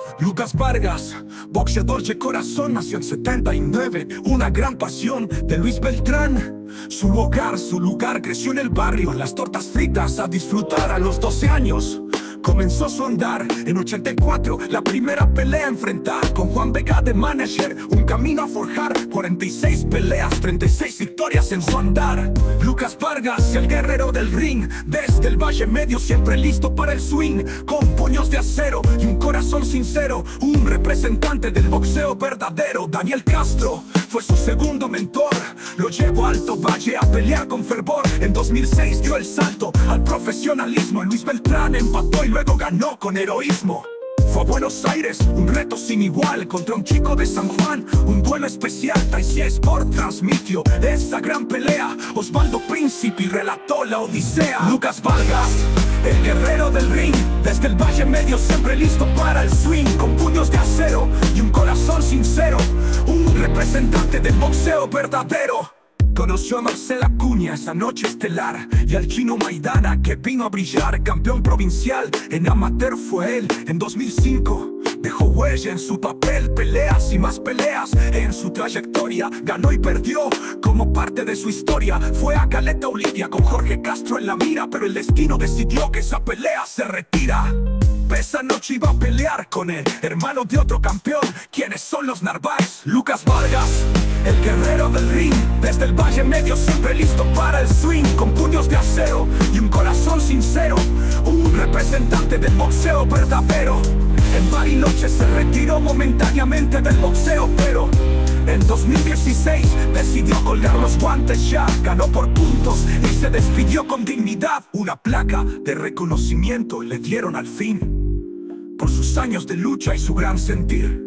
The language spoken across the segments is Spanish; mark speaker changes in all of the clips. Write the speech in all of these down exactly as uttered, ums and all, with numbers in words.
Speaker 1: Lucas Vargas, boxeador de corazón, nació en setenta y nueve. Una gran pasión de Luis Beltrán. Su hogar, su lugar, creció en el barrio, las tortas fritas a disfrutar. A los doce años comenzó su andar. En ochenta y cuatro, la primera pelea a enfrentar con Juan Vega de manager, un camino a forjar. Cuarenta y seis peleas, treinta y seis victorias en su andar. Lucas Vargas, el guerrero del ring, desde el Valle Medio siempre listo para el swing, con puños de acero y un corazón sincero, un representante del boxeo verdadero. Daniel Castro fue su segundo mentor, lo llevó a Alto Valle a pelear con fervor. En dos mil seis dio el salto al profesionalismo. Luis Beltrán empató y luego ganó con heroísmo. Fue a Buenos Aires, un reto sin igual contra un chico de San Juan, un duelo especial. Taizé Sport transmitió esa gran pelea. Osvaldo Príncipe relató la odisea. Lucas Vargas, el guerrero del ring, desde el Valle Medio siempre listo para el swing, con puños de acero y un corazón sincero, un representante del boxeo verdadero. Conoció a Marcela Acuña esa noche estelar y al Chino Maidana, que vino a brillar. Campeón provincial en amateur fue él. En dos mil cinco dejó huella en su papel, peleas y más peleas en su trayectoria. Ganó y perdió como parte de su historia. Fue a Caleta Olivia con Jorge Castro en la mira, pero el destino decidió que esa pelea se retira. Esa noche iba a pelear con el hermano de otro campeón. ¿Quiénes son los Narváez? Lucas Vargas, el guerrero del ring, desde el Valle Medio siempre listo para el swing, con puños de acero y un corazón sincero, un representante del boxeo verdadero. En Bariloche se retiró momentáneamente del boxeo, pero en dos mil dieciséis decidió colgar los guantes ya. Ganó por puntos y se despidió con dignidad. Una placa de reconocimiento le dieron al fin por sus años de lucha y su gran sentir.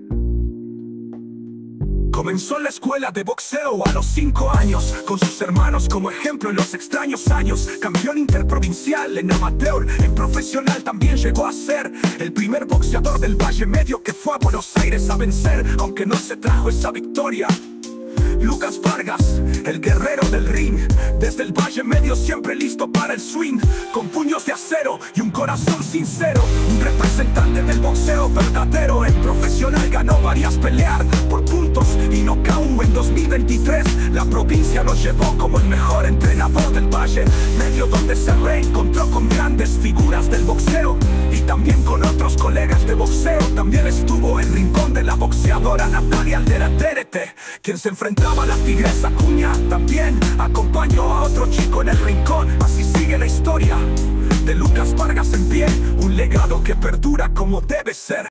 Speaker 1: Comenzó la escuela de boxeo a los cinco años, con sus hermanos como ejemplo en los extraños años. Campeón interprovincial en amateur, en profesional también llegó a ser el primer boxeador del Valle Medio que fue a Buenos Aires a vencer, aunque no se trajo esa victoria. Lucas Vargas, el guerrero del ring, desde el Valle Medio siempre listo para el swing, con puños de acero y un corazón sincero, un representante del boxeo verdadero. En profesional ganó varias peleas por puntos y nocaut. En dos mil veintitrés la provincia lo llevó como el mejor entrenador del Valle Medio, donde se reencontró con grandes figuras del boxeo y también con otros colegas de boxeo. También estuvo el rincón de la boxeadora Natalia Alderete, quien se enfrentaba a la tigresa Acuña. También acompañó a otro chico en el rincón. Así sigue la historia de Lucas Vargas en pie, un legado que perdura como debe ser.